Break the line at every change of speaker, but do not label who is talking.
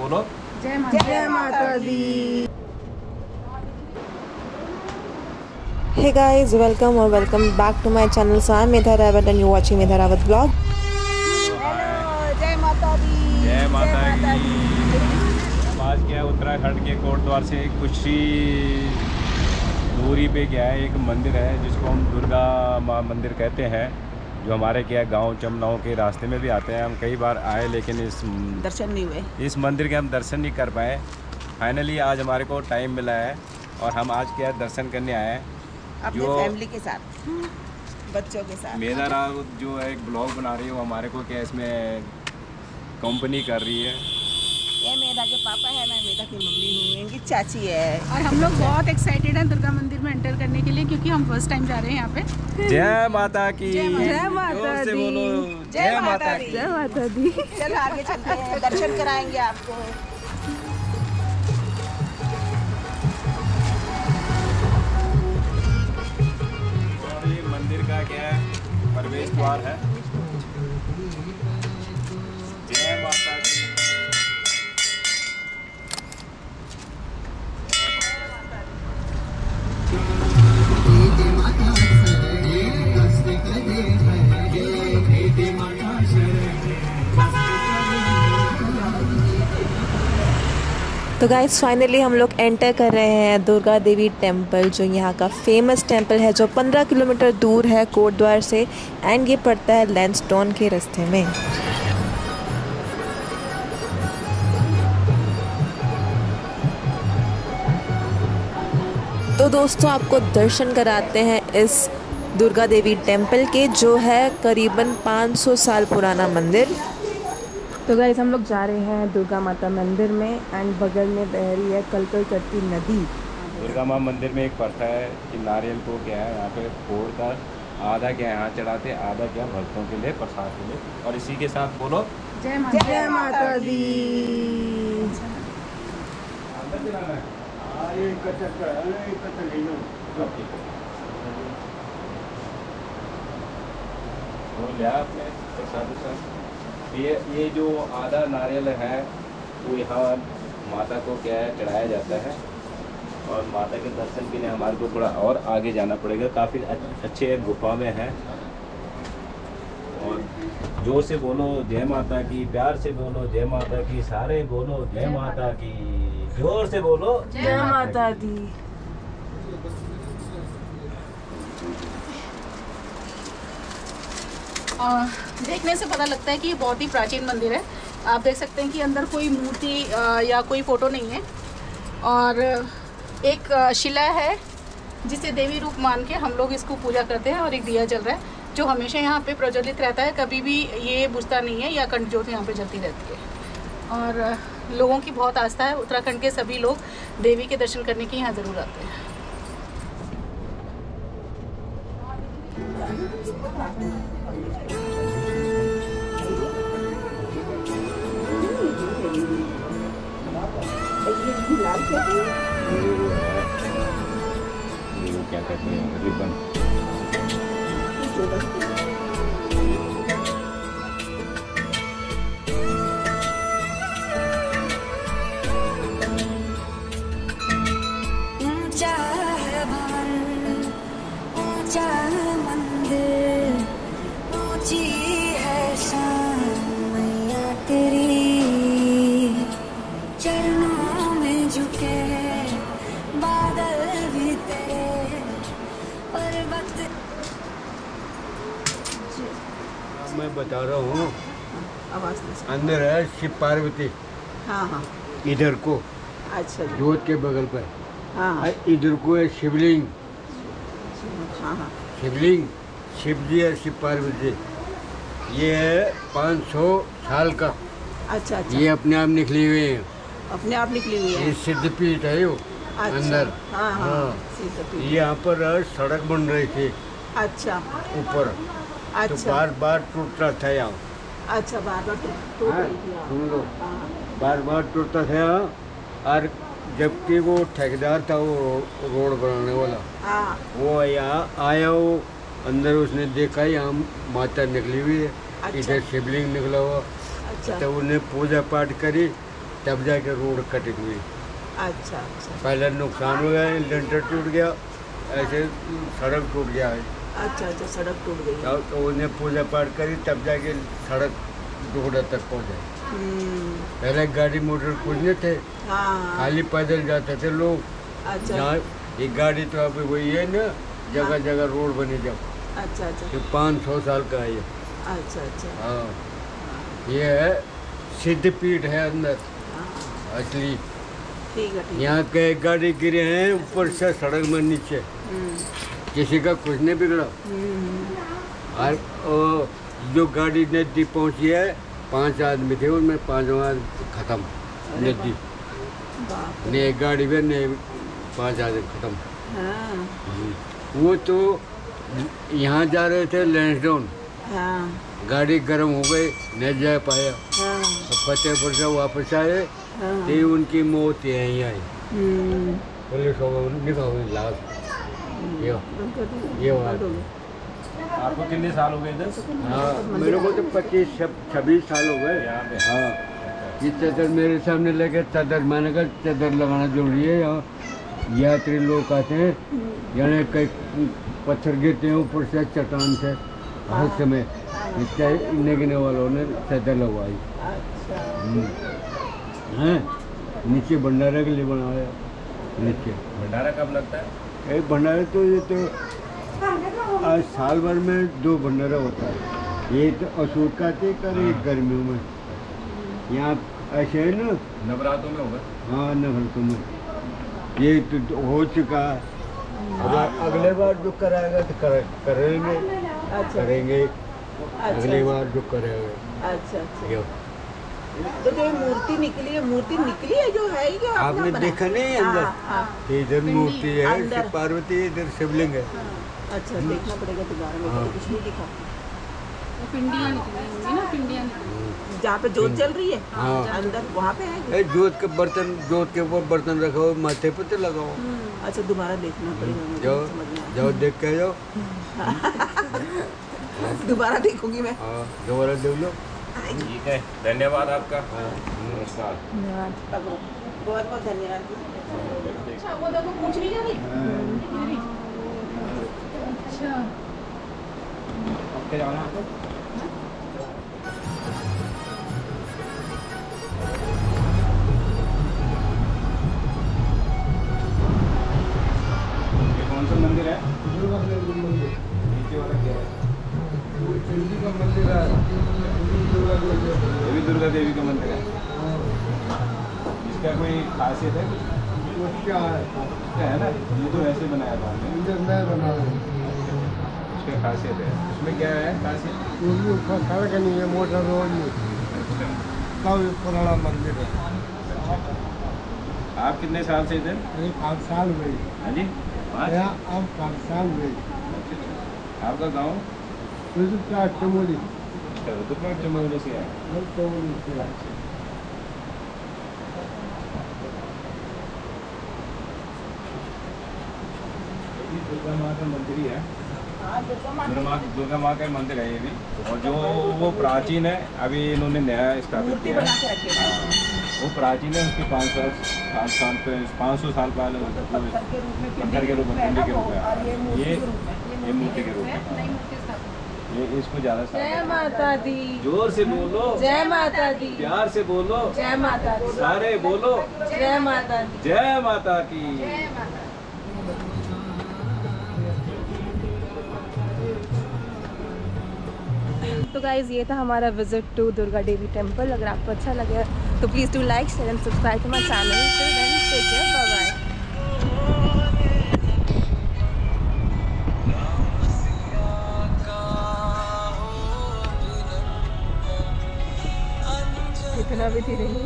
बोलो
जय माता दी।
Hey guys, welcome or welcome back to my channel. So I'm Medha Rawat and you're watching Medha Rawat vlog.
जय माता दी।
जय माता दी। हम आज क्या उत्तराखंड के कोटद्वार से कुछ ही दूरी पे क्या है एक मंदिर है जिसको हम दुर्गा माँ मंदिर कहते हैं, जो हमारे क्या गांव चमनाव के रास्ते में भी आते हैं। हम कई बार आए लेकिन इस
दर्शन नहीं हुए,
इस मंदिर के हम दर्शन नहीं कर पाए। फाइनली आज हमारे को टाइम मिला है और हम आज क्या दर्शन करने आए हैं
अपने फैमिली के साथ, बच्चों के साथ।
मेधा रावत जो है एक ब्लॉग बना रही है, वो हमारे को क्या इसमें कंपनी कर रही है।
ये मेधा के पापा है, मैं मेधा की मम्मी हूँ, इनकी चाची है।
और हम लोग बहुत एक्साइटेड हैं दुर्गा मंदिर में एंटर करने के लिए, क्योंकि हम फर्स्ट टाइम जा रहे हैं यहाँ पे।
जय माता की,
जय माता दी,
जय माता दी,
जय माता दी।
चलो आगे चलते हैं, दर्शन कराएंगे आपको।
और ये मंदिर का क्या है प्रवेश द्वार है। जय माता दी।
तो गाइस फाइनली हम लोग एंटर कर रहे हैं दुर्गा देवी टेम्पल, जो यहाँ का फेमस टेम्पल है, जो 15 किलोमीटर दूर है कोटद्वार से, एंड ये पड़ता है लैंडस्टोन के रास्ते में। तो दोस्तों आपको दर्शन कराते हैं इस दुर्गा देवी टेम्पल के, जो है करीबन 500 साल पुराना मंदिर। तो गाइस हम लोग जा रहे हैं दुर्गा माता मंदिर में, एंड बगल में बह रही है कलकलकट्टी नदी।
दुर्गा माँ मंदिर में एक प्रथा है कि नारियल को क्या है यहाँ पे फोड़कर आधा क्या यहाँ चढ़ाते, आधा क्या भक्तों के लिए प्रसाद के लिए। और इसी के साथ बोलो
जय
माता दी।
आपने प्रसाद ये जो आधा नारियल है वो यहाँ माता को क्या है चढ़ाया जाता है। और माता के दर्शन के लिए हमारे को थोड़ा और आगे जाना पड़ेगा, काफ़ी अच्छे गुफा में है। और जोर से बोलो जय माता की, प्यार से बोलो जय माता की, सारे बोलो जय माता की, जोर से बोलो
जय माता दी।
देखने से पता लगता है कि ये बहुत ही प्राचीन मंदिर है। आप देख सकते हैं कि अंदर कोई मूर्ति या कोई फोटो नहीं है, और एक शिला है जिसे देवी रूप मान के हम लोग इसको पूजा करते हैं। और एक दिया जल रहा है जो हमेशा यहाँ पे प्रज्वलित रहता है, कभी भी ये बुझता नहीं है, या कंठ ज्योत यहाँ पे जलती रहती है। और लोगों की बहुत आस्था है, उत्तराखंड के सभी लोग देवी के दर्शन करने के यहाँ ज़रूर आते हैं।
वो क्या कहते हैं रिबन।
ऊंचा है भवन, ऊंचा है मंदिर, ऊंची है शान मैया तेरी, चरणों में झुके बादल भी तेरे, पर्वत।
मैं बता रहा हूँ,
आवाज
अंदर है शिव पार्वती,
हाँ हाँ,
इधर को
अच्छा जी,
जोत के बगल पर,
हाँ हाँ,
और इधर को है शिवलिंग।
हाँ हाँ,
शिवलिंग शिव जी है, शिव पार्वती। ये है 500 साल का,
अच्छा अच्छा,
ये अपने आप निकली हुई है,
अपने आप निकली हुई है।
ये सिद्धपीठ है वो
अच्छा,
अंदर।
हाँ हाँ,
हाँ।
सिद्धपीठ।
यहाँ पर सड़क बन रही थी
अच्छा
ऊपर, तो
अच्छा,
बार बार टूटता था यहाँ।
अच्छा, बार बार टूट
हाँ,
रही थी, हाँ।
सुन लो,
हाँ,
बार बार टूटता था यहाँ। और जबकि वो ठेकेदार था, वो रोड बनाने वाला,
हाँ,
वो यहाँ आया, वो अंदर उसने देखा यहाँ माता निकली हुई है,
अच्छा।
इधर शिवलिंग निकला हुआ।
अच्छा,
तो उन्हें पूजा पाठ करी तब जाके रोड कटी हुई।
अच्छा अच्छा
पहले नुकसान हो गया, लेंटर टूट गया, ऐसे सड़क टूट गया है।
अच्छा अच्छा सड़क टूट गई।
तब तो उन्हें पूजा पाठ करी, तब जाके सड़क डोगड़ा तक पहुँचे। पहले गाड़ी मोटर कुछ नहीं थे,
हाँ
खाली पैदल जाते थे लोग।
अच्छा
यहाँ एक गाड़ी तो अभी वही है ना, जगह जगह रोड बनी जब।
अच्छा अच्छा
500 साल का है ये।
अच्छा अच्छा
हाँ, ये है सिद्धपीठ है अंदर असली।
ठीक है ठीक है।
यहाँ के गाड़ी गिरे हैं ऊपर से सड़क में नीचे, किसी का कुछ नहीं बिगड़ा। और जो गाड़ी नदी पहुँची है, 5 आदमी थे, उनमें 5वां आदमी खत्म नदी।
बाप
ने गाड़ी में ने 5 आदमी खत्म।
हाँ
वो तो यहाँ जा रहे थे लैंसडाउन,
हाँ
गाड़ी गर्म हो गई, नहीं जा पाया।
हाँ
फतेहपुर से वापस आए,
हाँ
तो उनकी मौत यहीं आई। पुलिस को लाभ ये बात।
आपको कितने साल हो गए इधर?
हाँ, मेरे को तो 25-26 साल हो गए।
यहाँ पे?
हाँ, ये चादर मेरे सामने लगे, चादर मैंने कहा चादर लगाना जरूरी है। यहाँ यात्री लोग आते हैं, यानी कई पत्थर गिरते हैं ऊपर से, चट्टान से, हर समय गिरने वालों ने चादर लगवाई। हैं, नीचे भंडारा के लिए बनाया। नीचे
भंडारा कब लगता है?
एक भंडारा तो ये तो आज साल भर में 2 भंडारा होता है। ये तो अशोक का कर, एक गर्मियों में। यहाँ ऐसे है ना,
नवरात्रों में होगा।
हाँ नवरात्रों में ये तो हो चुका है। अब अगले बार जो कराएगा तो करेंगे।
अच्छा
करेंगे
अच्छा
अगली बार जो करेगा।
अच्छा अच्छा
ये
तो जो ये मूर्ति निकली है जो है ये
आपने देखा नहीं अंदर?
हाँ
इधर मूर्ति है,
अंदर।
शिव पार्वती, इधर शिवलिंग है।
अच्छा देखना पड़ेगा दोबारा, मेरे को तो कुछ नहीं दिखा।
वो पिंडियाँ निकली होंगी ना, पिंडियाँ निकली।
जहाँ पे जोत जल रही है
हाँ।
अंदर, वहाँ पे है।
जोत के ऊपर बर्तन रखो, माथे पे तो लगाओ।
अच्छा दोबारा देखना पड़ेगा, मुझे
जाओ
समझ में आया।
जाओ देख के जाओ।
दोबारा देखूंगी मैं।
हाँ, दोबारा देख लो।
ठीक है, धन्यवाद आपका। नमस्कार।
बहुत बहुत धन्यवाद।
अच्छा वो देखो पूछ रही है अच्छा
ये कौन सा मंदिर है? नीचे वाला क्या है?
चंडी का मंदिर है,
ये भी दुर्गा देवी का मंदिर है। इसका कोई खासियत है कुछ?
क्या है?
इसका है ना, ये तो ऐसे बनाया था हमने।
इधर मैं बना रहा हूँ।
इसका खासियत है, उसमें क्या है खासियत?
वो सड़क नहीं है, मोटर रोड नहीं,
अच्छा,
तब पुराना मंदिर है।
आप कितने साल से इधर?
5 साल हुए।
हाँ जी, 5?
अब 5 साल हुए।
आपका गांव?
चमोली।
रुद्रप्रयाग चमोली से है। दुर्गा माँ का मंदिर ही है। दुर्गा माँ का मंदिर है ये भी, और जो वो प्राचीन है, अभी इन्होंने नया स्थापित किया है। वो प्राचीन है, उसके 500 साल पहले पत्थर के रूप में, पिंडी के रूप में, ये मूर्ति के रूप में। ये इसको ज़्यादा
जय माता दी,
जोर से बोलो,
जय माता दी,
प्यार से बोलो,
जय माता दी,
सारे बोलो,
जय माता दी।
जय माता की।
तो गाइज़ ये था हमारा visit to Durga Devi temple. अगर आपको अच्छा लगे तो please do like, share and subscribe to my channel. Till then take care, bye bye. इतना भी धीरे